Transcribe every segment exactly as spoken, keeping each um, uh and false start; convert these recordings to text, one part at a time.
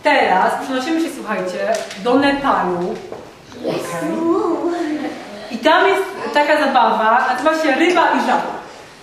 Teraz przenosimy się, słuchajcie, do Nepalu. Okay. I tam jest taka zabawa, nazywa się ryba i żaba.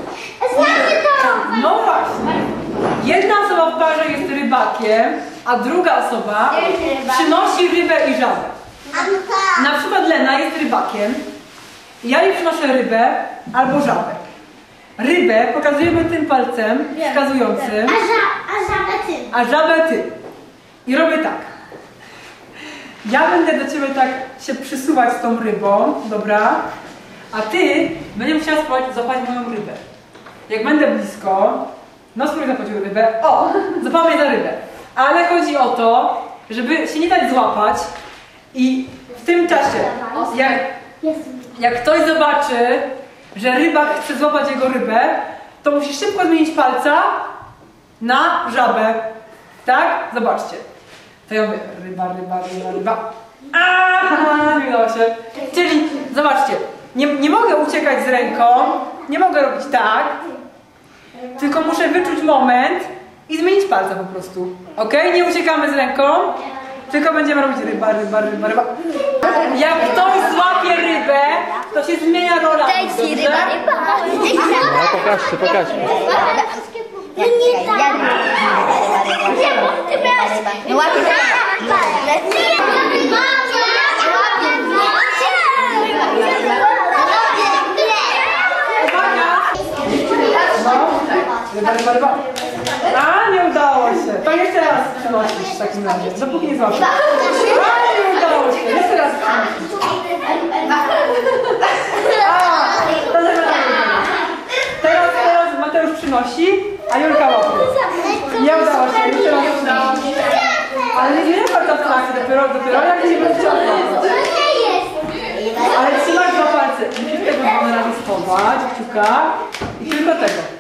No właśnie. Jedna osoba w parze jest rybakiem, a druga osoba przynosi rybę i żabę. Na przykład Lena jest rybakiem. Ja jej przynoszę rybę albo żabę. Rybę pokazujemy tym palcem wskazującym, a, ża a żabę ty. A żabę ty. I robię tak. Ja będę do ciebie tak się przysuwać z tą rybą, dobra? A ty będziesz musiała spróbować złapać moją rybę. Jak będę blisko, no spróbuj złapać rybę. O! Złapał mnie za rybę. Ale chodzi o to, żeby się nie dać złapać i w tym czasie, jak, jak ktoś zobaczy, że rybak chce złapać jego rybę, to musi szybko zmienić palca na żabę. Tak? Zobaczcie. To ja mówię, ryba, ryba, ryba, ryba. Aha, nie udało się. Czyli, zobaczcie, nie, nie mogę uciekać z ręką, nie mogę robić tak, tylko muszę wyczuć moment i zmienić palca po prostu. Ok? Nie uciekamy z ręką, tylko będziemy robić ryba, ryba, ryba, ryba. Jak ktoś złapie rybę, to się zmienia rola. Dajcie ryba, ryba. No pokażcie, pokażcie. No nie tak. Nie, bo ty miałeś... No łapię Ryba, ryba, ryba. A, nie udało się. To jeszcze raz przenosisz w takim razie. Dopóki nie złapiesz. A, nie udało się. Jeszcze raz przenosisz. A, to teraz, teraz Mateusz przynosi, a Julka łapie. Nie udało się. Jeszcze raz udało się. Ale nie wiem, jak to w trakcie. Dopiero, dopiero jak się będzie chciał złapać. Ale trzymaj dwa palce. Musisz tego dwa razy schować, kciuka. I tylko tego.